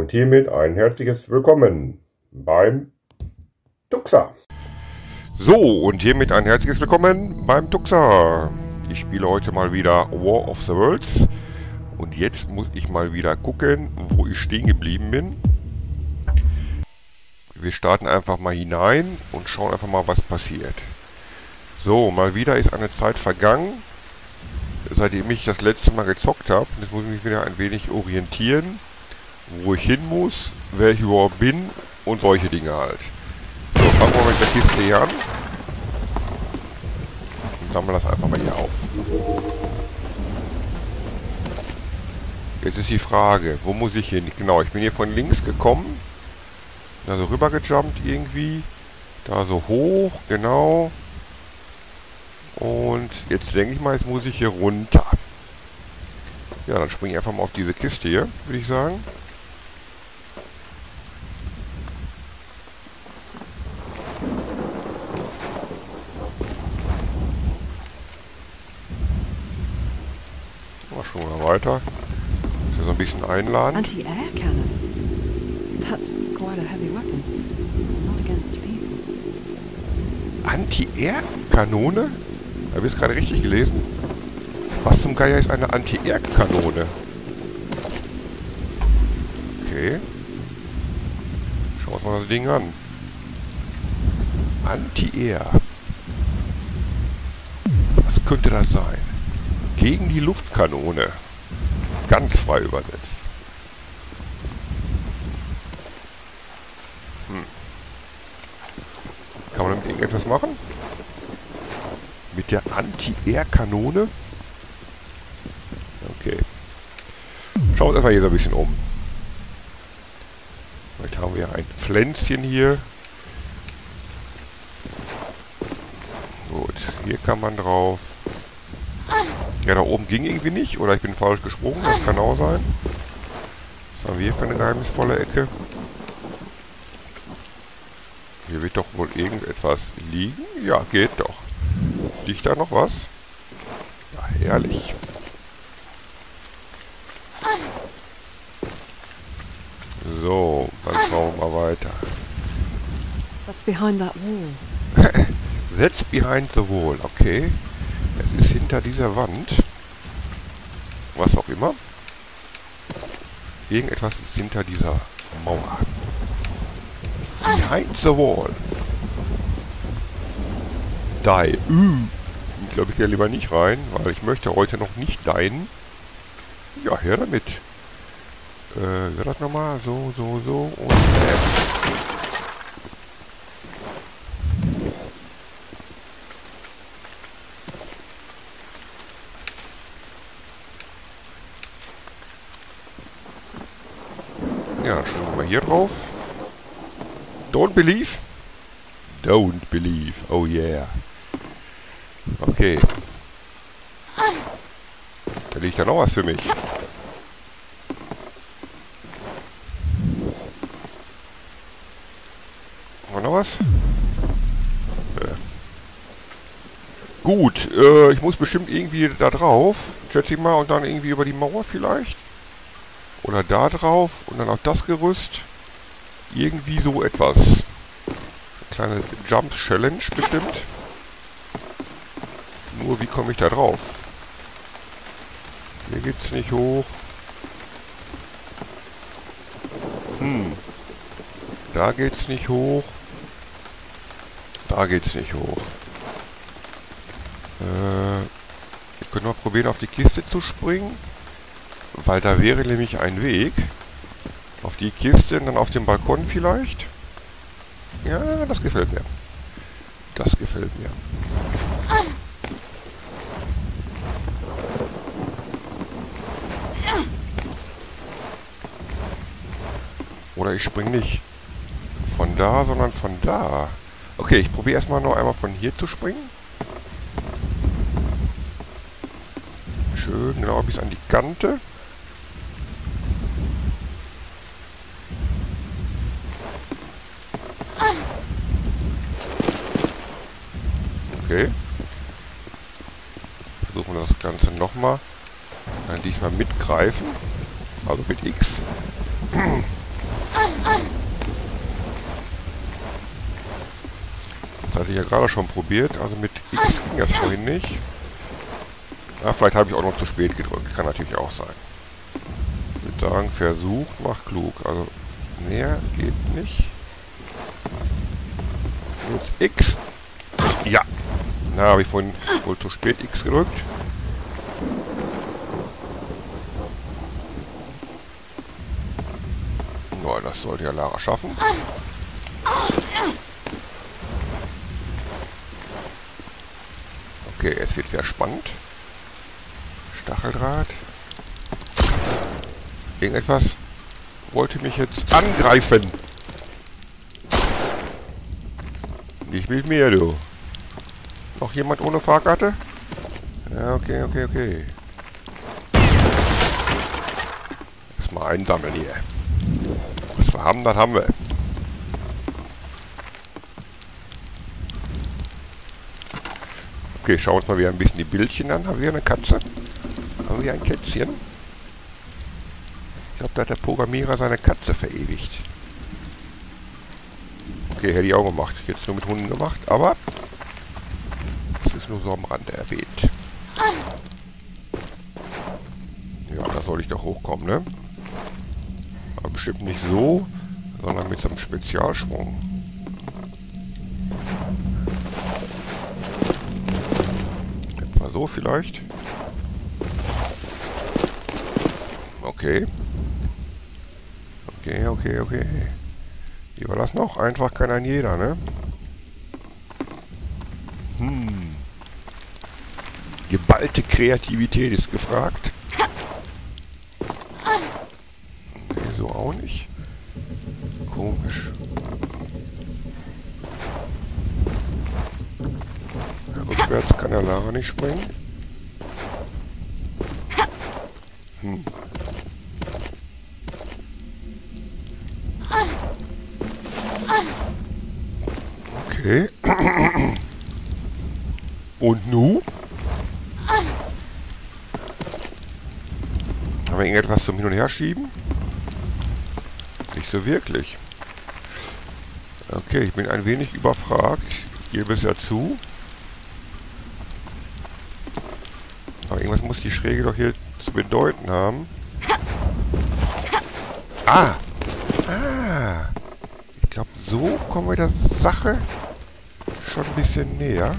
Und hiermit ein herzliches Willkommen beim Tuxer. So, und hiermit ein herzliches Willkommen beim Tuxer. Ich spiele heute mal wieder War of the Worlds. Und jetzt muss ich mal wieder gucken, wo ich stehen geblieben bin. Wir starten einfach mal hinein und schauen einfach mal, was passiert. So, mal wieder ist eine Zeit vergangen, seitdem ich das letzte Mal gezockt habe. Jetzt muss ich mich wieder ein wenig orientieren, wo ich hin muss, wer ich überhaupt bin und solche Dinge halt. So, fangen wir mit der Kiste hier an. Und sammeln das einfach mal hier auf. Jetzt ist die Frage, wo muss ich hin? Genau, ich bin hier von links gekommen. Da so rüber gejumpt irgendwie. Da so hoch, genau. Und jetzt denke ich mal, jetzt muss ich hier runter. Ja, dann springe ich einfach mal auf diese Kiste hier, würde ich sagen. Mal schon mal weiter. Ist ja so ein bisschen einladen. Anti-air cannon. That's quite a heavy weapon. Not against people. Anti-Air-Kanone? Habe ich es gerade richtig gelesen? Was zum Geier ist eine Anti-Air-Kanone? Okay. Schauen wir uns mal das Ding an. Anti-Air. Was könnte das sein? Gegen die Luftkanone. Ganz frei übersetzt. Kann man damit irgendetwas machen? Mit der Anti-Air-Kanone? Okay. Schauen wir uns erstmal hier so ein bisschen um. Jetzt haben wir ein Pflänzchen hier. Gut, hier kann man drauf. Ja, da oben ging irgendwie nicht. Oder ich bin falsch gesprungen. Das kann auch sein. Was haben wir hier für eine geheimnisvolle Ecke? Hier wird doch wohl irgendetwas liegen. Ja, geht doch. Liegt da noch was? Ja, herrlich. So, dann schauen wir mal weiter. What's behind that wall? That's behind the wall, okay. Es ist hinter dieser Wand. Was auch immer. Irgendetwas ist hinter dieser Mauer. Behind the wall. Die. Ich glaube, ich gehe lieber nicht rein, weil ich möchte heute noch nicht deinen. Ja, her damit. Wird das nochmal? So und ja, dann schauen wir mal hier drauf. Don't believe. Don't believe. Oh yeah. Okay. Da liegt ja noch was für mich. Haben wir noch was? Gut, ich muss bestimmt irgendwie da drauf. Schätze ich mal. Und dann irgendwie über die Mauer vielleicht. Oder da drauf. Und dann auf das Gerüst. Irgendwie so etwas. Kleine Jump-Challenge bestimmt. Nur wie komme ich da drauf? Hier geht's nicht hoch. Da geht's nicht hoch. Da geht's nicht hoch. Ich könnte mal probieren, auf die Kiste zu springen. Weil da wäre nämlich ein Weg. Auf die Kiste und dann auf den Balkon vielleicht. Ja, das gefällt mir. Das gefällt mir. Oder ich springe nicht von da, sondern von da. Okay, ich probiere erstmal noch einmal von hier zu springen. Schön, genau bis an die Kante. Okay. Versuchen wir das Ganze nochmal. Dann diesmal mitgreifen. Also mit X. Das hatte ich ja gerade schon probiert. Also mit X ging das vorhin nicht. Ja, vielleicht habe ich auch noch zu spät gedrückt. Kann natürlich auch sein. Ich würde sagen, Versuch macht klug. Also näher geht nicht. Jetzt X. Ja. Na, habe ich vorhin wohl zu spät X gedrückt. Ja, das sollte ja Lara schaffen. Okay, es wird wieder spannend. Stacheldraht. Irgendetwas wollte mich jetzt angreifen. Nicht mit mir, du. Noch jemand ohne Fahrkarte? Ja, okay, okay, okay. Erstmal einsammeln hier. Was wir haben, das haben wir. Okay, schauen wir uns mal wieder ein bisschen die Bildchen an. Haben wir eine Katze? Haben wir ein Kätzchen? Ich glaube, da hat der Programmierer seine Katze verewigt. Okay, hätte ich auch gemacht. Jetzt nur mit Hunden gemacht, aber das ist nur so am Rande erwähnt. Ja, da soll ich doch hochkommen, ne? Aber bestimmt nicht so, sondern mit so einem Spezialschwung. Etwa so vielleicht. Okay. Okay, okay, okay. Wie war das noch? Einfach kann ein jeder, ne? Geballte Kreativität ist gefragt. Nee, so auch nicht. Komisch. Ja, rückwärts kann der Lara nicht springen. Okay. Und nu? Haben wir irgendetwas zum Hin- und Herschieben? Nicht so wirklich. Okay, ich bin ein wenig überfragt. Ich gebe es ja zu. Aber irgendwas muss die Schräge doch hier zu bedeuten haben. Ah! Ah! Ich glaube, so kommen wir der Sache schon ein bisschen näher.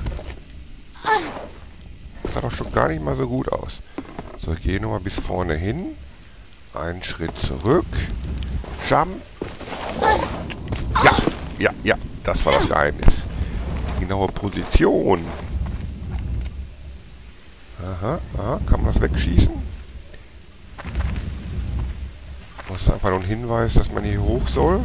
Das sah doch schon gar nicht mal so gut aus. So, ich gehe nochmal bis vorne hin. Einen Schritt zurück. Jump. Und ja, ja, ja. Das war das Geheimnis. Die genaue Position. Aha, aha. Kann man das wegschießen? Das ist einfach nur ein Hinweis, dass man hier hoch soll.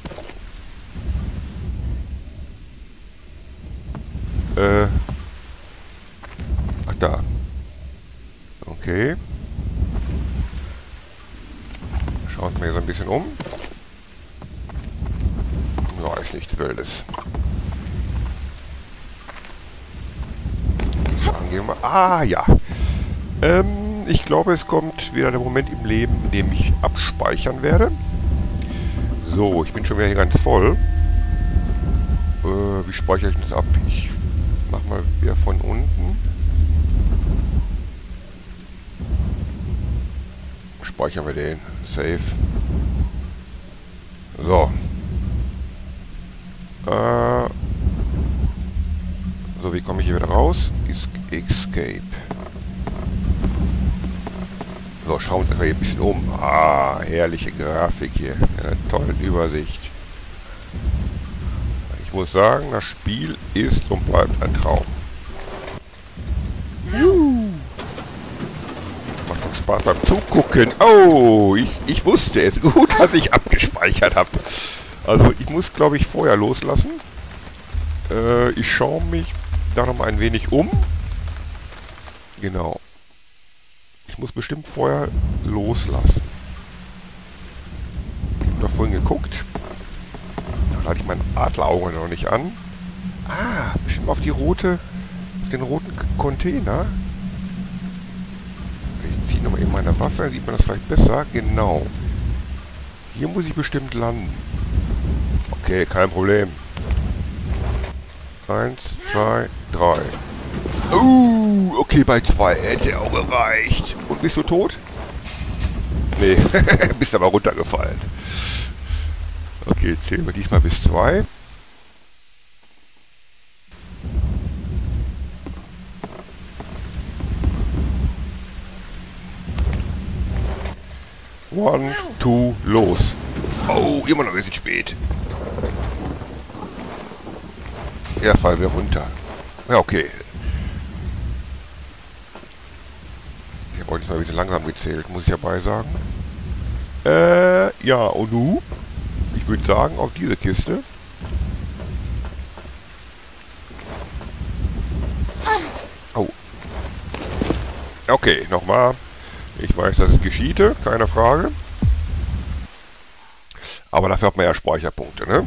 Ach da. Okay. Schauen wir mir so ein bisschen um. Ja, ist nichts Wildes. Sagen wir mal. Ah, ja. Ich glaube, es kommt wieder der Moment im Leben, in dem ich abspeichern werde. So, ich bin schon wieder hier ganz voll. Wie speichere ich das ab? Ich mach mal wieder von unten. Speichern wir den. Save. So. So, wie komme ich hier wieder raus? Escape. So, schauen wir uns erstmal hier ein bisschen um. Ah, herrliche Grafik hier. Eine tolle Übersicht. Ich muss sagen, das Spiel ist und bleibt ein Traum. Macht doch Spaß beim Zugucken. Oh, ich wusste es. Gut, dass ich abgespeichert habe. Also, ich muss, glaube ich, vorher loslassen. Ich schaue mich da noch mal ein wenig um. Genau. Ich muss bestimmt vorher loslassen. Ich habe da vorhin geguckt. Da hatte ich mein Adlerauge noch nicht an. Ah, bestimmt auf den roten Container. Ich ziehe nochmal eben meine Waffe, dann sieht man das vielleicht besser. Genau. Hier muss ich bestimmt landen. Okay, kein Problem. 1, 2, 3. Okay, bei 2 hätte auch gereicht. Und bist du tot? Nee, bist aber runtergefallen. Okay, zählen wir diesmal bis 2. One, two, los. Oh, immer noch ein bisschen spät. Ja, fallen wir runter. Ja, okay. Ich habe heute mal ein bisschen langsam gezählt, muss ich dabei sagen. Ja, und du? Ich würde sagen, auf diese Kiste. Oh. Okay, nochmal. Ich weiß, das ist Geschichte, keine Frage. Aber dafür hat man ja Speicherpunkte, ne?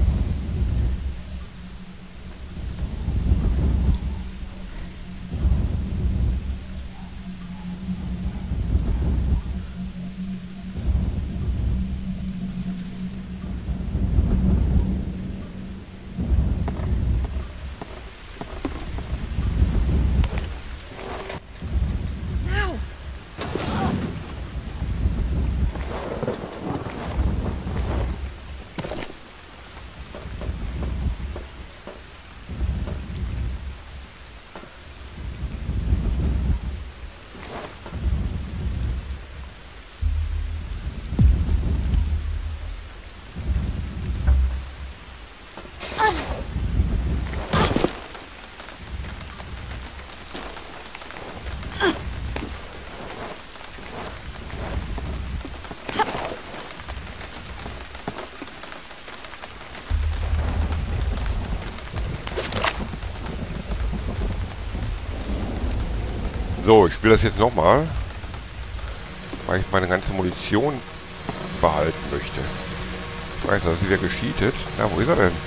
So, ich spiele das jetzt nochmal, weil ich meine ganze Munition behalten möchte. Ich weiß, das ist wieder gescheatet. Na, wo ist er denn?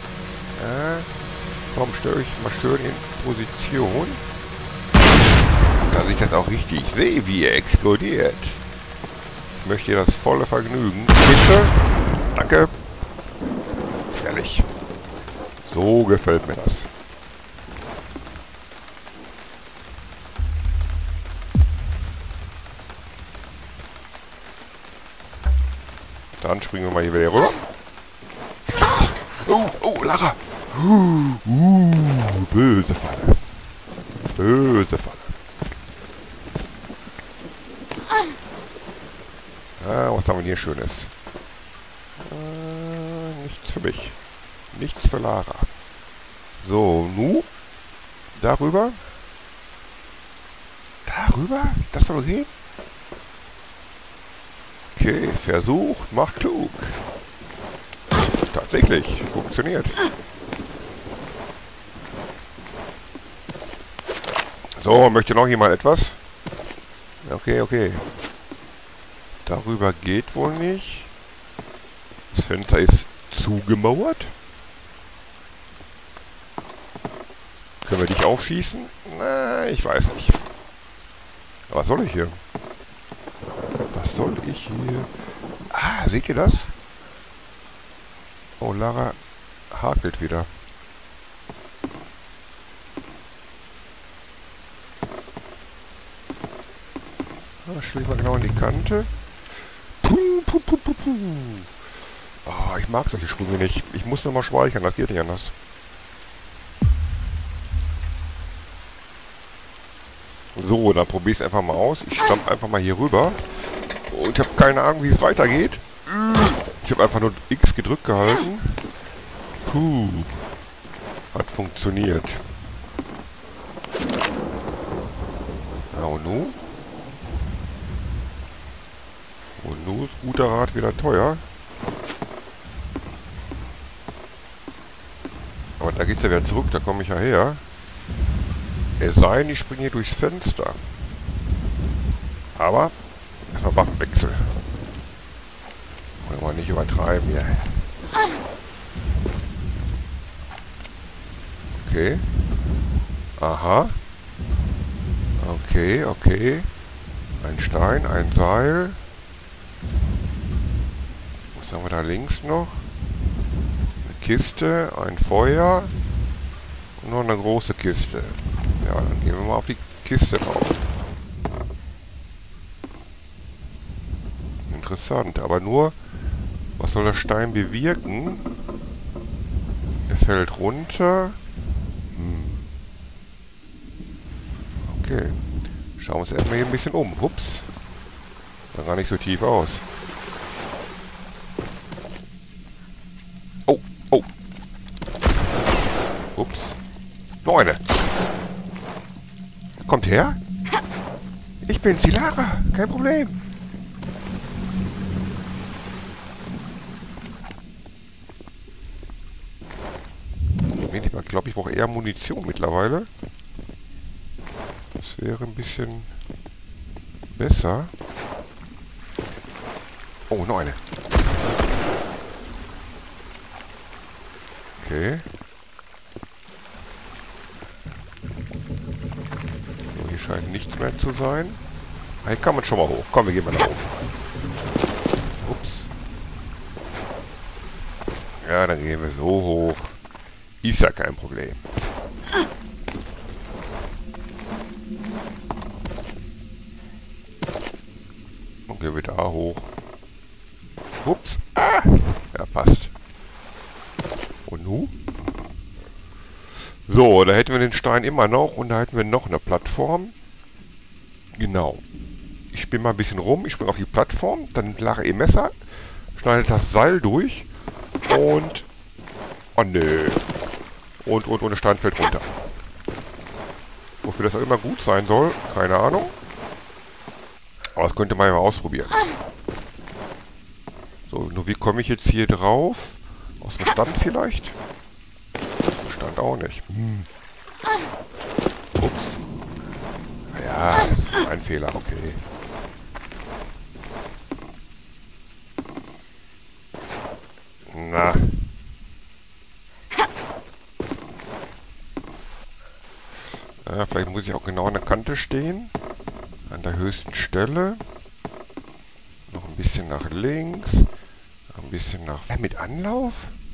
Komm, stelle ich mal schön in Position, dass ich das auch richtig sehe, wie er explodiert. Ich möchte hier das volle Vergnügen. Bitte? Danke. Ehrlich. So gefällt mir das. Dann springen wir mal hier wieder rüber. Oh, Lara. Böse Falle. Böse Falle. Was haben wir hier Schönes? Nichts für mich. Nichts für Lara. So, nu. Darüber. Darüber? Das soll gehen? Okay, versucht, macht klug. Tatsächlich, funktioniert. So, möchte noch jemand etwas? Okay. Darüber geht wohl nicht. Das Fenster ist zugemauert. Können wir dich aufschießen? Na, ich weiß nicht. Was soll ich hier? Was soll ich hier? Ah, seht ihr das? Oh, Lara hakelt wieder. Ah, stelle ich mal genau in die Kante. Oh, ich mag solche Sprünge nicht. Ich muss nur mal speichern, das geht nicht anders. So, dann probiere ich es einfach mal aus. Ich stampfe einfach mal hier rüber. Und ich habe keine Ahnung, wie es weitergeht. Ich habe einfach nur X gedrückt gehalten. Hat funktioniert. Ja, und nun? Und nun ist guter Rat wieder teuer. Aber da geht's ja wieder zurück, da komme ich ja her. Es sei denn, ich springe hier durchs Fenster. Aber erstmal Waffenwechsel. Wollen wir nicht übertreiben hier. Okay. Aha. Okay. Ein Stein, ein Seil. Was Was haben wir da links noch? Eine Kiste, ein Feuer und noch eine große Kiste. Ja, dann gehen wir mal auf die Kiste drauf. Interessant, aber nur, was soll der Stein bewirken? Er fällt runter. Okay. Schauen wir uns erstmal hier ein bisschen um. Ups. Sah gar nicht so tief aus. Oh, oh. Ups. Noch eine. Kommt her. Ich bin's, die Lara. Kein Problem. Ich glaube, ich brauche eher Munition mittlerweile. Das wäre ein bisschen besser. Oh, noch eine. Okay. So, hier scheint nichts mehr zu sein. Hier kann man schon mal hoch. Komm, wir gehen mal nach oben. Ups. Ja, dann gehen wir so hoch. Ist ja kein Problem. Und gehen wir da hoch. Ups. Ah! Ja, passt. Und nun? So, da hätten wir den Stein immer noch und da hätten wir noch eine Plattform. Genau. Ich spinne mal ein bisschen rum, ich springe auf die Plattform, dann lache ich Messer, schneide das Seil durch und... Oh nö. Und der Stein fällt runter. Wofür das auch immer gut sein soll, keine Ahnung. Aber das könnte man ja mal ausprobieren. So, nur wie komme ich jetzt hier drauf? Aus dem Stand vielleicht? Aus dem Stand auch nicht. Ups. Ja, das ist ein Fehler, okay. Na. Ja, vielleicht muss ich auch genau an der Kante stehen. An der höchsten Stelle. Noch ein bisschen nach links. Ein bisschen nach... mit Anlauf?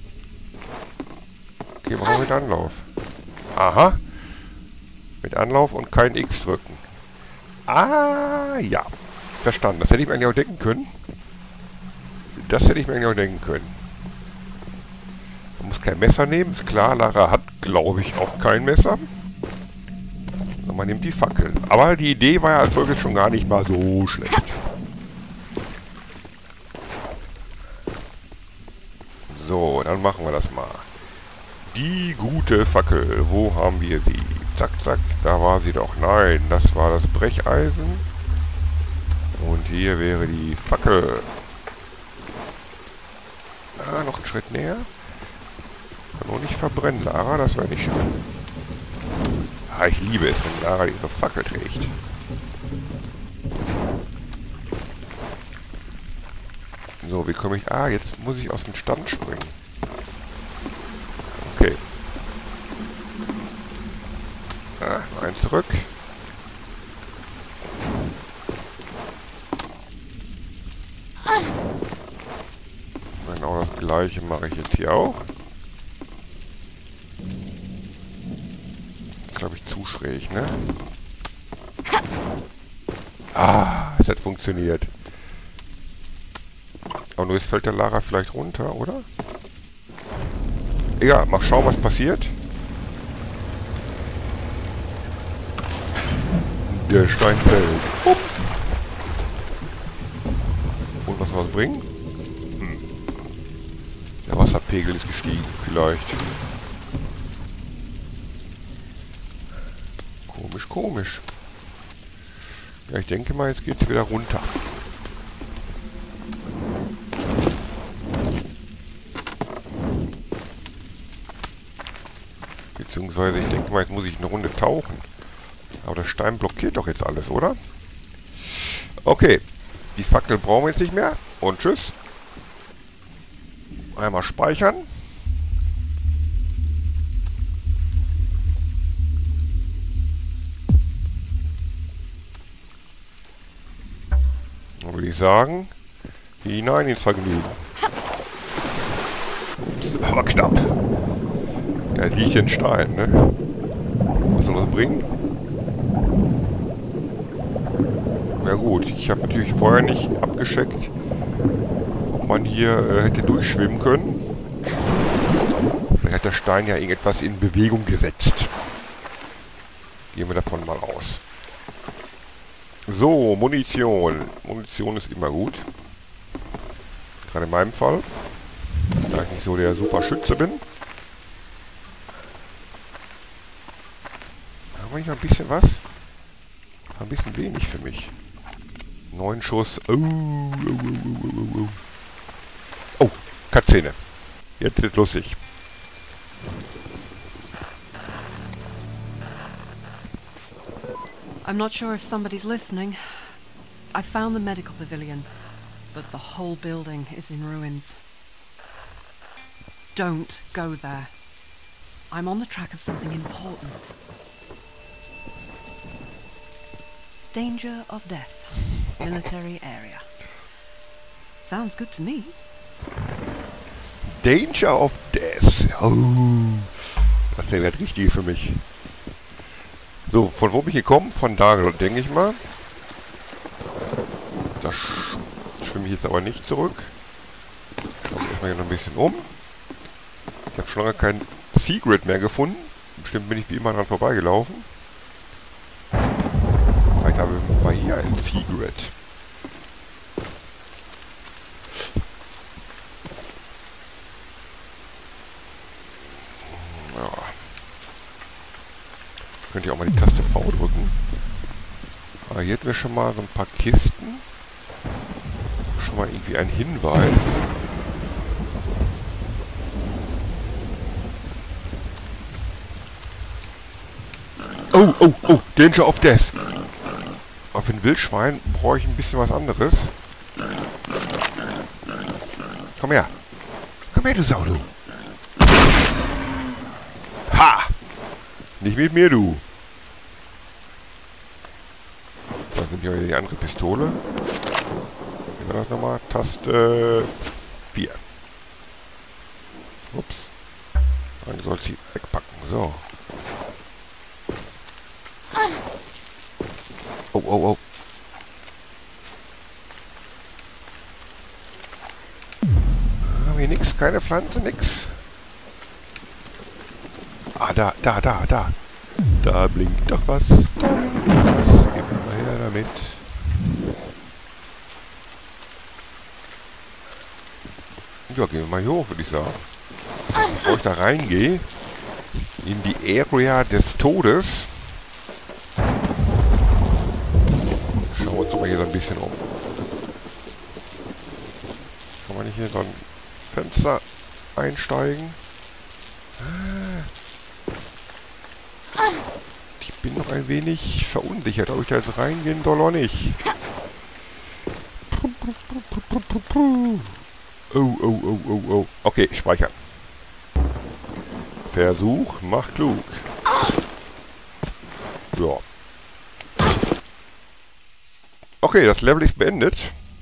Okay, warum mit Anlauf? Aha. Mit Anlauf und kein X drücken. Ah, ja. Verstanden. Das hätte ich mir eigentlich auch denken können. Das hätte ich mir eigentlich auch denken können. Man muss kein Messer nehmen, ist klar. Lara hat, glaube ich, auch kein Messer. Man nimmt die Fackel. Aber die Idee war ja als solches schon gar nicht mal so schlecht. So, dann machen wir das mal. Die gute Fackel. Wo haben wir sie? Zack, zack. Da war sie doch. Nein, das war das Brecheisen. Und hier wäre die Fackel. Ah, noch einen Schritt näher. Kann nur nicht verbrennen, Lara. Das wäre nicht schön. Ah, ich liebe es, wenn Lara ihre Fackel trägt. So, wie komme ich... Ah, jetzt muss ich aus dem Stand springen. Okay. Ah, eins zurück. Genau das gleiche mache ich jetzt hier auch. Glaube ich, zu schräg, ne? Ah, es hat funktioniert. Aber nur jetzt fällt der Lara vielleicht runter, oder? Egal, mal schauen, was passiert. Der Stein fällt. Upp. Und was soll das bringen? Der Wasserpegel ist gestiegen, vielleicht. Komisch, komisch. Ja, ich denke mal, jetzt geht's wieder runter. Beziehungsweise, ich denke mal, jetzt muss ich eine Runde tauchen. Aber der Stein blockiert doch jetzt alles, oder? Okay. Die Fackel brauchen wir jetzt nicht mehr. Und tschüss. Einmal speichern. Dann würde ich sagen, hinein ins Vergnügen. Aber knapp. Ja, jetzt liegt hier ein Stein, ne? Was soll das bringen? Ja gut, ich habe natürlich vorher nicht abgescheckt, ob man hier hätte durchschwimmen können. Vielleicht hat der Stein ja irgendetwas in Bewegung gesetzt. Gehen wir davon mal aus. So, Munition. Munition ist immer gut. Gerade in meinem Fall. Da ich nicht so der super Schütze bin. Haben wir nicht mal ein bisschen was? Ein bisschen wenig für mich. 9 Schuss. Oh, Cutscene. Jetzt wird's lustig. I'm not sure if somebody's listening. I found the medical pavilion, but the whole building is in ruins. Don't go there. I'm on the track of something important. Danger of death. Military area. Sounds good to me. Danger of Death. Oh, das wäre das Richtige für mich. So, von wo bin ich gekommen? Von da, denke ich mal. Da schwimme ich jetzt aber nicht zurück. Schauen wir erstmal hier noch ein bisschen um. Ich habe schon lange kein Secret mehr gefunden. Bestimmt bin ich wie immer dran vorbeigelaufen. Vielleicht haben wir mal hier ein Secret. Ja. Könnt ihr auch mal die Taste V drücken. Aber hier hätten wir schon mal so ein paar Kisten. Schon mal irgendwie ein Hinweis. Oh, oh, oh, Danger of Death. Aber für ein Wildschwein brauche ich ein bisschen was anderes. Komm her. Komm her, du Sau, du. Ha! Nicht mit mir, du. Da sind hier die andere Pistole. Wie war das nochmal? Taste 4. Ups. Dann soll sie wegpacken. So. Oh, oh, oh. Haben wir nix? Keine Pflanze? Nix? Ah, da. Da blinkt doch was. Da blinkt was. Gib mal her damit. Ja, gehen wir mal hier hoch, würde ich sagen. Bevor ich da reingehe, in die Area des Todes, schauen wir uns doch mal hier so ein bisschen um. Kann man nicht hier so ein Fenster einsteigen? Ich bin noch ein wenig verunsichert, ob ich da jetzt reingehen soll oder nicht. Oh, oh, oh, oh, oh. Okay, speichern. Versuch macht klug. Ja. Okay, das Level ist beendet.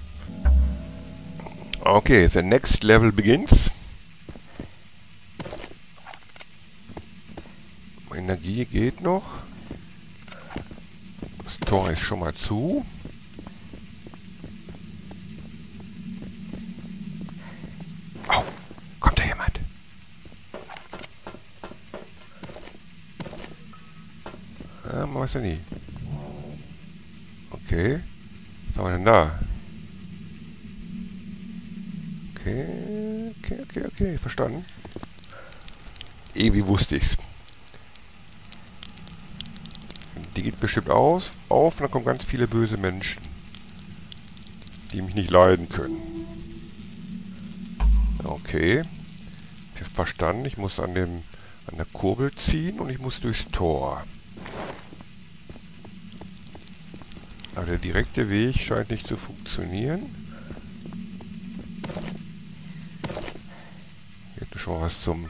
Okay, the next level begins. Energie geht noch. Das Tor ist schon mal zu. Oh, kommt da jemand? Ja, man weiß ja nie. Okay. Was haben wir denn da? Okay, verstanden. Wie wusste ich's. Die geht bestimmt auf und dann kommen ganz viele böse Menschen, die mich nicht leiden können. Okay. Ich habe verstanden, ich muss an der Kurbel ziehen und ich muss durchs Tor. Aber der direkte Weg scheint nicht zu funktionieren. Hier gibt es schon mal was zum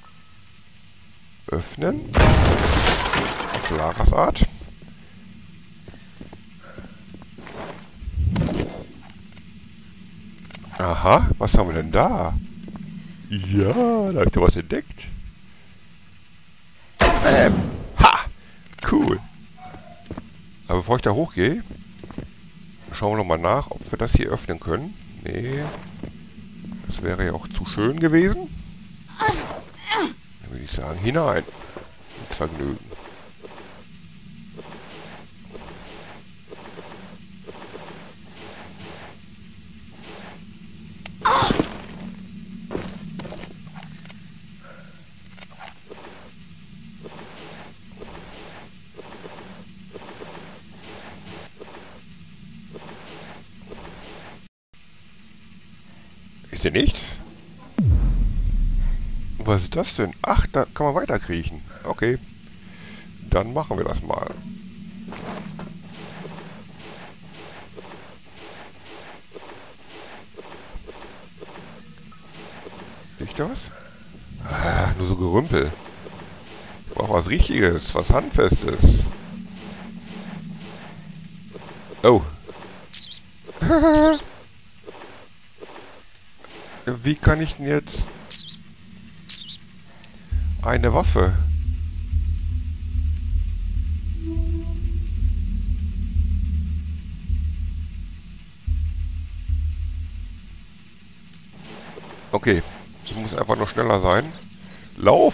Öffnen. Klares Art. Aha, was haben wir denn da? Ja, da hab ich doch was entdeckt. Ha! Cool. Aber bevor ich da hochgehe, schauen wir nochmal nach, ob wir das hier öffnen können. Nee. Das wäre ja auch zu schön gewesen. Dann würde ich sagen, hinein. Ins Vergnügen. Ist hier nichts? Was ist das denn? Ach, da kann man weiterkriechen. Okay. Dann machen wir das mal. Liegt da was? Ah, nur so Gerümpel. Ich brauche was Richtiges, was Handfestes. Oh. Wie kann ich denn jetzt eine Waffe? Okay, ich muss einfach noch schneller sein. Lauf!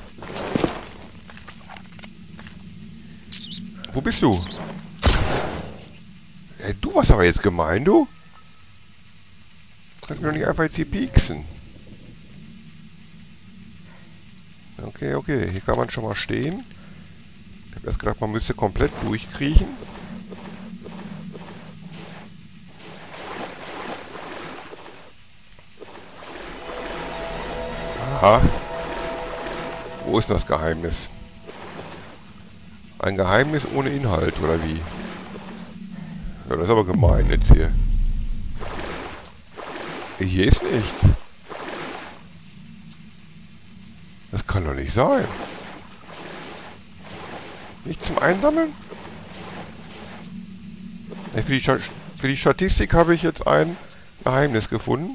Wo bist du? Hey, du warst aber jetzt gemein, du? Du kannst mir doch nicht einfach jetzt hier pieksen. Okay, okay, hier kann man schon mal stehen. Ich habe erst gedacht, man müsste komplett durchkriechen. Aha. Wo ist das Geheimnis? Ein Geheimnis ohne Inhalt, oder wie? Ja, das ist aber gemein jetzt hier. Hier ist nichts. Das kann doch nicht sein. Nicht zum Einsammeln? Ja, für die Statistik habe ich jetzt ein Geheimnis gefunden.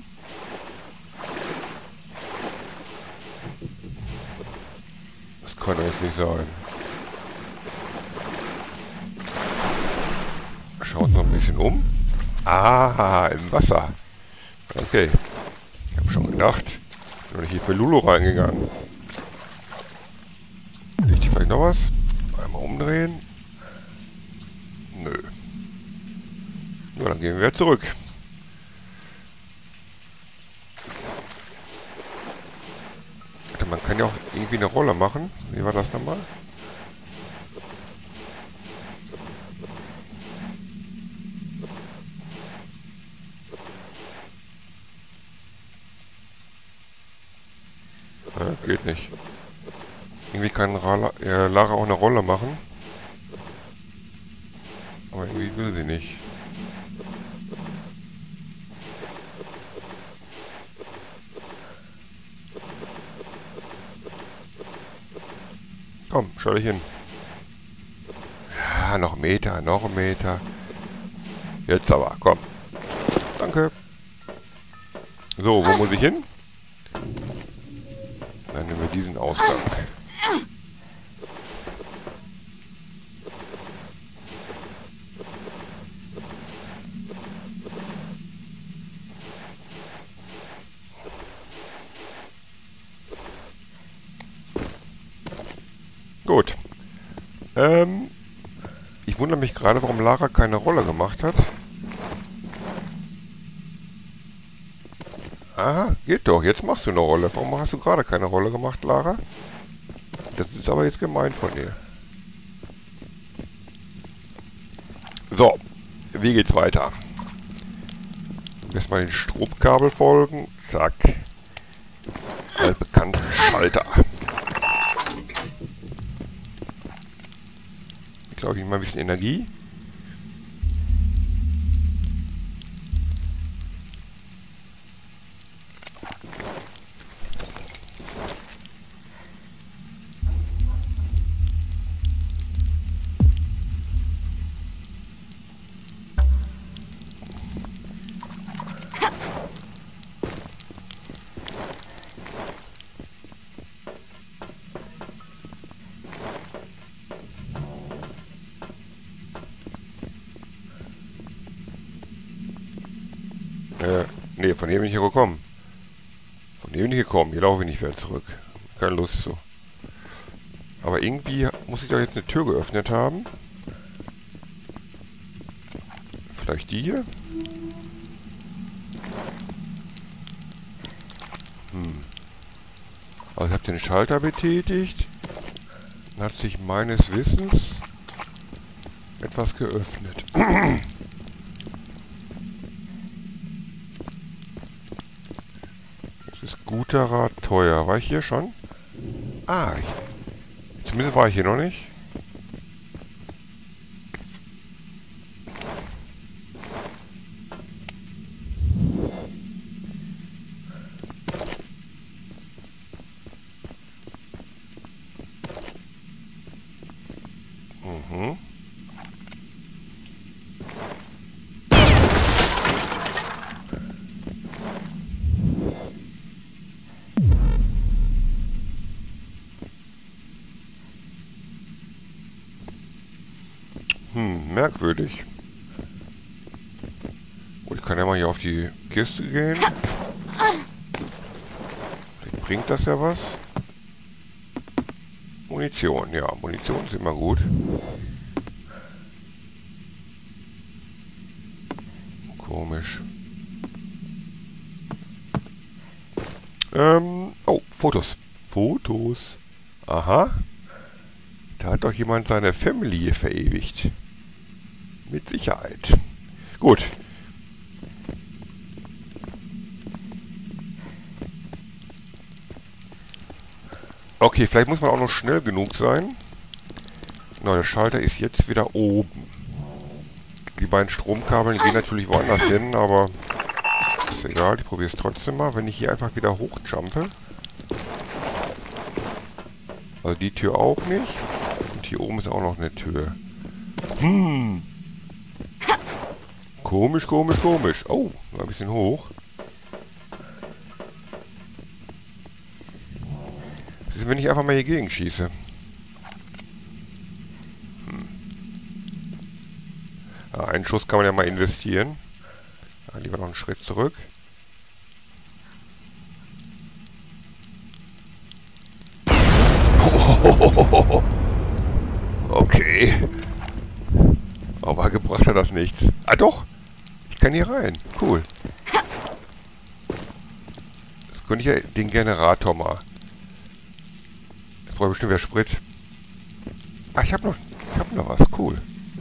Das kann doch jetzt nicht sein. Schauen wir uns noch ein bisschen um. Ah, im Wasser. Okay. Ich habe schon gedacht, ich bin doch nicht hier für Lulu reingegangen. Liegt hier vielleicht noch was? Einmal umdrehen. Nö. Nur dann gehen wir zurück. Man kann ja auch irgendwie eine Rolle machen. Wie war das nochmal? Ja, geht nicht. Irgendwie kann Lara auch eine Rolle machen. Aber irgendwie will sie nicht. Komm, schau dich hin. Ja, noch ein Meter, noch ein Meter. Jetzt aber, komm. Danke. So, wo muss ich hin? Dann nehmen wir diesen Ausgang. Gut. Ich wundere mich gerade, warum Lara keine Rolle gemacht hat. Aha, geht doch. Jetzt machst du eine Rolle. Warum hast du gerade keine Rolle gemacht, Lara? Das ist aber jetzt gemein von dir. So, wie geht's weiter? Erstmal den Stromkabel folgen. Zack. Altbekannten Schalter. Ich glaube, ich mal ein bisschen Energie. Nee, von hier bin ich hier gekommen. Von hier bin ich gekommen. Hier laufe ich nicht wieder zurück. Keine Lust so. Aber irgendwie muss ich doch jetzt eine Tür geöffnet haben. Vielleicht die hier? Also ich habe den Schalter betätigt. Dann hat sich meines Wissens etwas geöffnet. Das ist guter Rat teuer. War ich hier schon? Ah, zumindest war ich hier noch nicht. Mhm. Merkwürdig. Gut, ich kann ja mal hier auf die Kiste gehen. Vielleicht bringt das ja was. Munition, ja, Munition ist immer gut. Komisch. Oh, Fotos. Fotos. Aha. Da hat doch jemand seine Familie verewigt. Mit Sicherheit. Gut. Okay, vielleicht muss man auch noch schnell genug sein. Na, der Schalter ist jetzt wieder oben. Die beiden Stromkabeln gehen natürlich woanders hin, aber ist egal, ich probiere es trotzdem mal. Wenn ich hier einfach wieder hochjumpe. Also die Tür auch nicht. Und hier oben ist auch noch eine Tür. Komisch, komisch, komisch. Oh, mal ein bisschen hoch. Was ist, wenn ich einfach mal hier gegen schieße? Ja, einen Schuss kann man ja mal investieren. Ja, lieber noch einen Schritt zurück. Okay. Aber gebracht hat das nichts. Ah doch! Ich kann hier rein. Cool. Jetzt könnte ich ja den Generator mal. Jetzt brauche ich bestimmt wieder Sprit. Ah, ich hab noch was. Cool.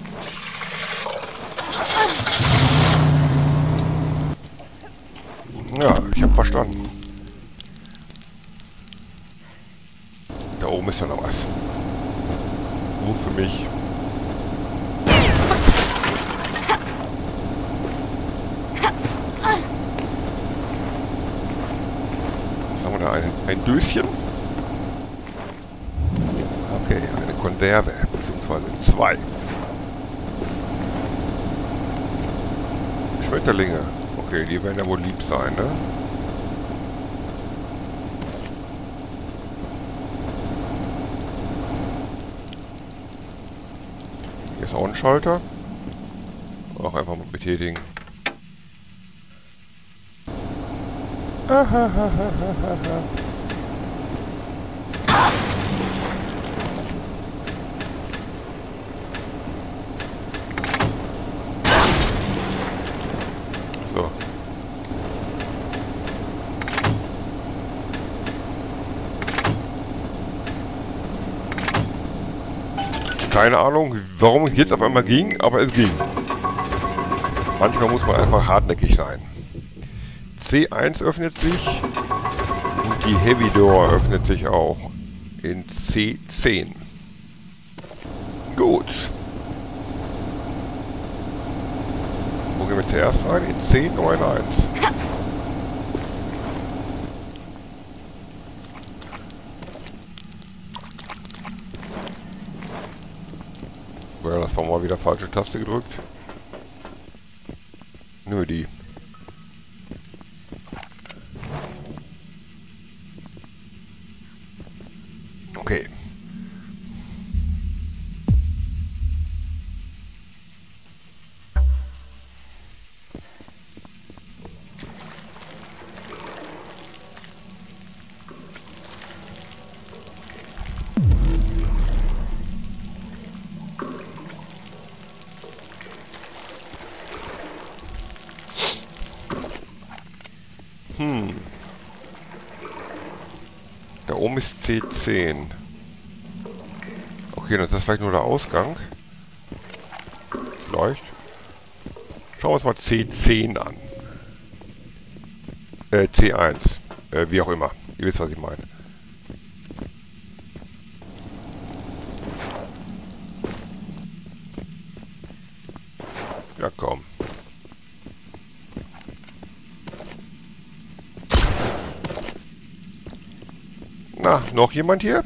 Ja, ich habe verstanden. Da oben ist ja noch was. Nur für mich. Was haben wir da? Ein Döschen? Okay, eine Konserve. Beziehungsweise zwei. Schmetterlinge. Okay, die werden ja wohl lieb sein, ne? Hier ist auch ein Schalter. Auch einfach mal betätigen. So. Keine Ahnung, warum es jetzt auf einmal ging, aber es ging. Manchmal muss man einfach hartnäckig sein. C1 öffnet sich und die Heavy Door öffnet sich auch in C10. Gut. Wo gehen wir zuerst rein? In C91. Ja, das war mal wieder falsche Taste gedrückt. Nö, die. Okay. oben ist C10. Okay, das ist vielleicht nur der Ausgang. Vielleicht. Schauen wir uns mal C10 an. C1. Wie auch immer. Ihr wisst, was ich meine. Ja, komm. Na, noch jemand hier?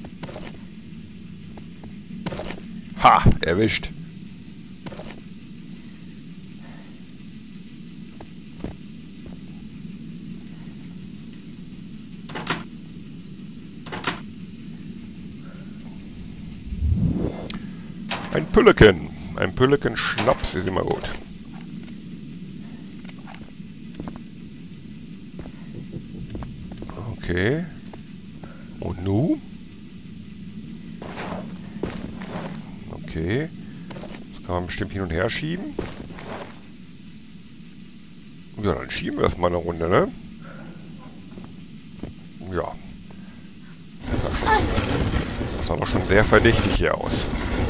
Ha, erwischt. Ein Pülleken. Ein Pülleken-Schnaps ist immer gut. Okay. Und nu? Okay. Das kann man bestimmt hin und her schieben. Ja, dann schieben wir das mal eine Runde, ne? Ja. Das sah doch schon sehr verdächtig hier aus.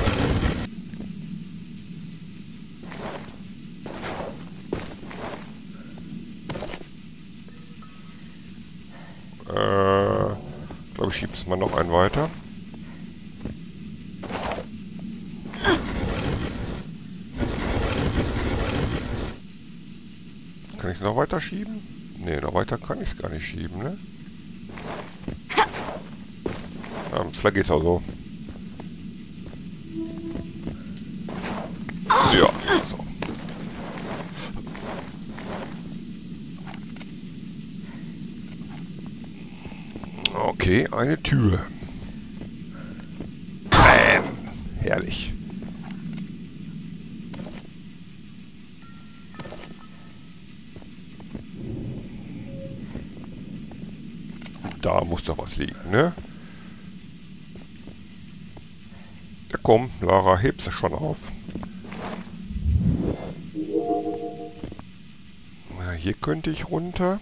Ich glaube, ich schiebe es mal noch einen weiter. Kann ich es noch weiter schieben? Ne, noch weiter kann ich es gar nicht schieben, ne? Ja, vielleicht geht's auch so. Ja, so. Okay, eine Tür. Bam. Herrlich. Da muss doch was liegen, ne? Ja komm, Lara, heb's schon auf. Ja, hier könnte ich runter.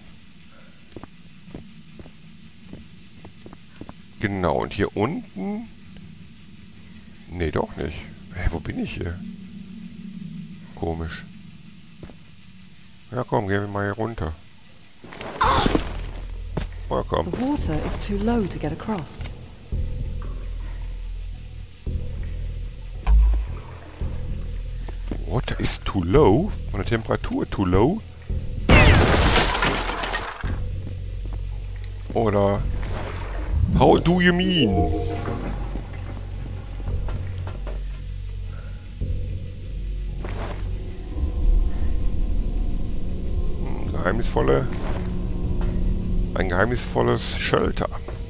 Genau, und hier unten... Nee, doch nicht. Hä, wo bin ich hier? Komisch. Ja komm, gehen wir mal hier runter. Ja, komm. The water is too low to get across. Water is too low? Von der Temperatur too low? Oder... How do you mean? Ein geheimnisvolles Shelter.